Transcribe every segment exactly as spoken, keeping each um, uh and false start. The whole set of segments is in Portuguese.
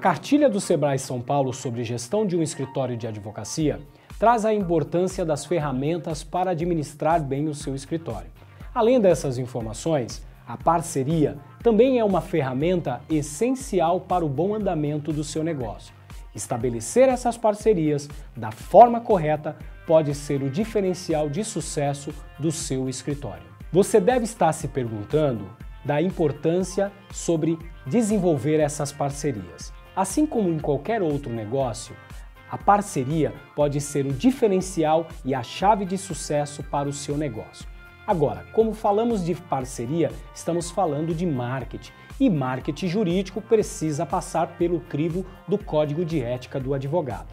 cartilha do Sebrae São Paulo sobre gestão de um escritório de advocacia traz a importância das ferramentas para administrar bem o seu escritório. Além dessas informações, a parceria também é uma ferramenta essencial para o bom andamento do seu negócio. Estabelecer essas parcerias da forma correta pode ser o diferencial de sucesso do seu escritório. Você deve estar se perguntando da importância sobre desenvolver essas parcerias. Assim como em qualquer outro negócio, a parceria pode ser o diferencial e a chave de sucesso para o seu negócio. Agora, como falamos de parceria, estamos falando de marketing, e marketing jurídico precisa passar pelo crivo do Código de Ética do advogado.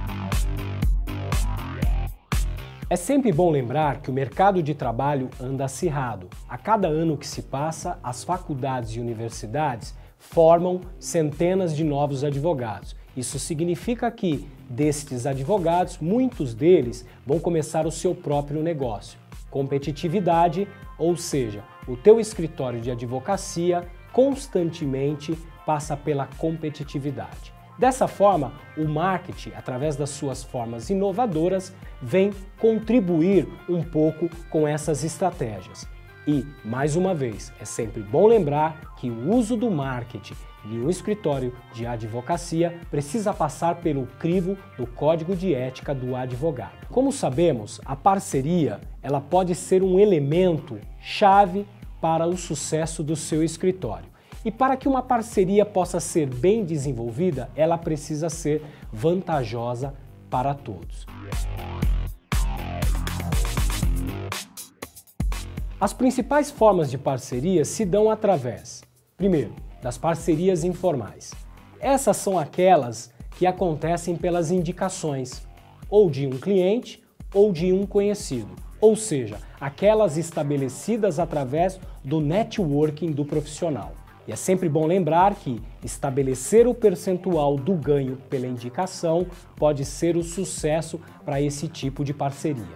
É sempre bom lembrar que o mercado de trabalho anda acirrado. A cada ano que se passa, as faculdades e universidades formam centenas de novos advogados. Isso significa que, destes advogados, muitos deles vão começar o seu próprio negócio. Competitividade, ou seja, o teu escritório de advocacia constantemente passa pela competitividade. Dessa forma, o marketing, através das suas formas inovadoras, vem contribuir um pouco com essas estratégias. E, mais uma vez, é sempre bom lembrar que o uso do marketing em um escritório de advocacia precisa passar pelo crivo do Código de Ética do advogado. Como sabemos, a parceria ela pode ser um elemento chave para o sucesso do seu escritório. E para que uma parceria possa ser bem desenvolvida, ela precisa ser vantajosa para todos. As principais formas de parceria se dão através, primeiro, das parcerias informais. Essas são aquelas que acontecem pelas indicações, ou de um cliente ou de um conhecido, ou seja, aquelas estabelecidas através do networking do profissional. E é sempre bom lembrar que estabelecer o percentual do ganho pela indicação pode ser o sucesso para esse tipo de parceria.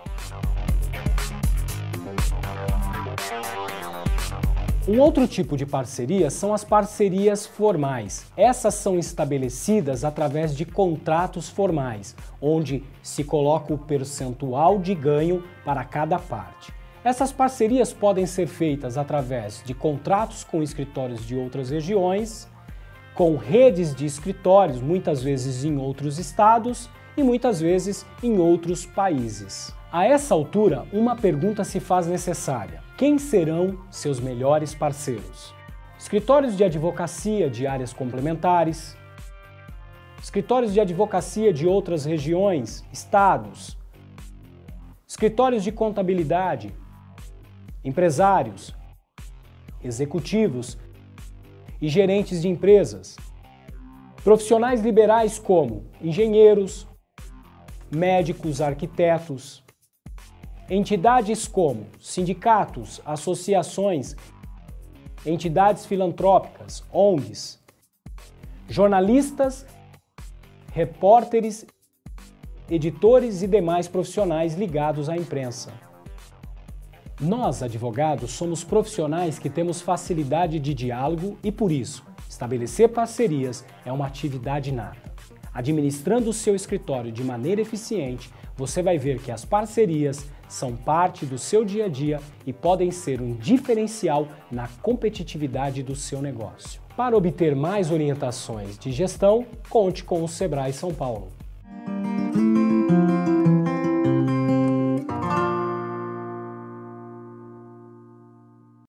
Um outro tipo de parceria são as parcerias formais. Essas são estabelecidas através de contratos formais, onde se coloca o percentual de ganho para cada parte. Essas parcerias podem ser feitas através de contratos com escritórios de outras regiões, com redes de escritórios, muitas vezes em outros estados e muitas vezes em outros países. A essa altura, uma pergunta se faz necessária: quem serão seus melhores parceiros? Escritórios de advocacia de áreas complementares, escritórios de advocacia de outras regiões, estados, escritórios de contabilidade, empresários, executivos e gerentes de empresas, profissionais liberais como engenheiros, médicos, arquitetos, entidades como sindicatos, associações, entidades filantrópicas, O N Gs, jornalistas, repórteres, editores e demais profissionais ligados à imprensa. Nós, advogados, somos profissionais que temos facilidade de diálogo e, por isso, estabelecer parcerias é uma atividade nata. Administrando o seu escritório de maneira eficiente, você vai ver que as parcerias são parte do seu dia a dia e podem ser um diferencial na competitividade do seu negócio. Para obter mais orientações de gestão, conte com o Sebrae São Paulo.